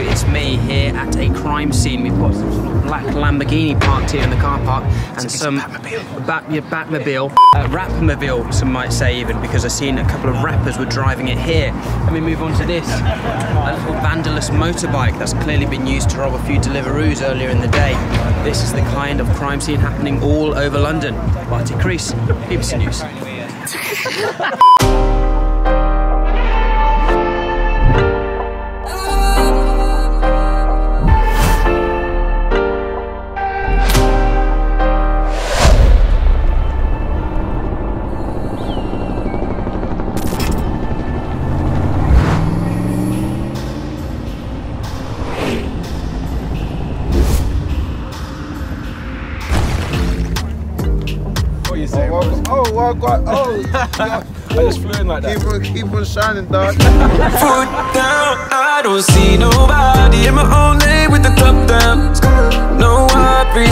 it's me here at a crime scene. We've got some sort of black Lamborghini parked here in the car park, and some Batmobile, Rapmobile, some might say even, because I've seen a couple of rappers were driving it here. Let me move on to this, a little vandalous motorbike that's clearly been used to rob a few Deliveroos earlier in the day. This is the kind of crime scene happening all over London. Bartek Rees, BBC News. I just flew in like that. Keep on shining, dog. Foot down, I don't see nobody in my own lane with the top down. No worries,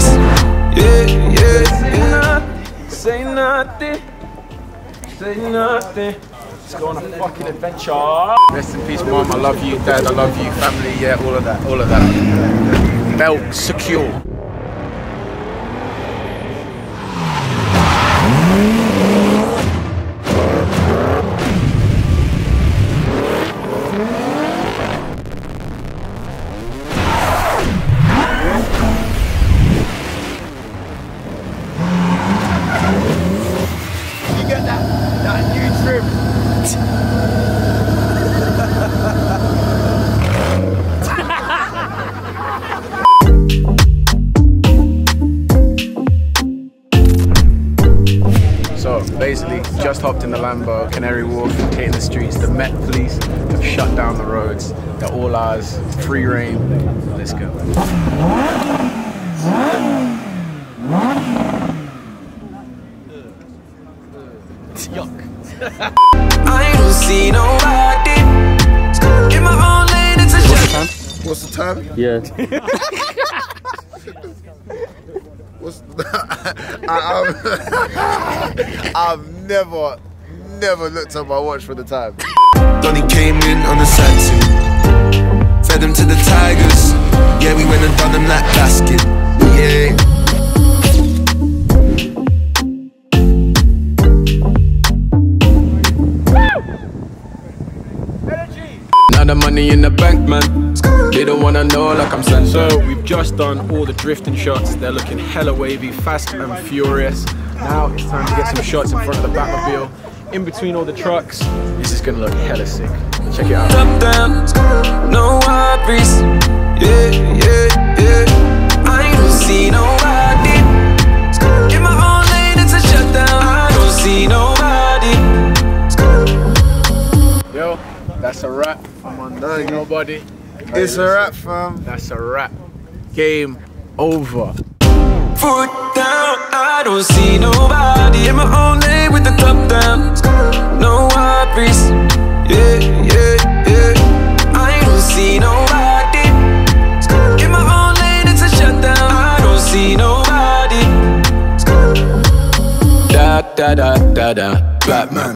Say nothing, say nothing. Let's go on a fucking adventure. Rest in peace, mom. I love you, dad. I love you, family. Yeah, all of that, all of that. Belt secure. So basically, just hopped in the Lambo, Canary Wharf, hitting the streets. The Met Police have shut down the roads. They're all ours, free reign. Let's go. Yuck. I don't see nobody in my own lane. It's a shut. What's the time? Yeah. What's I've never looked at my watch for the time. Donnie came in on the Saturn, fed them to the tigers. Yeah, we went and done them like basket. Yeah. Now the money in the bank, man. They don't wanna know like I'm saying. So we've just done all the drifting shots. They're looking hella wavy, fast and furious. Now it's time to get some shots in front of the Batmobile, in between all the trucks. This is gonna look hella sick. Check it out. Top down, no worries. I don't see nobody in my own lane. It's a shutdown. I don't see nobody. Yo, that's a wrap. I'm on nobody. It's a wrap, fam. That's a wrap. Game over. Foot down, I don't see nobody in my own lane with the top down. No worries. I don't see nobody in my own lane. It's a shutdown. I don't see nobody. Da da da da da. Batman.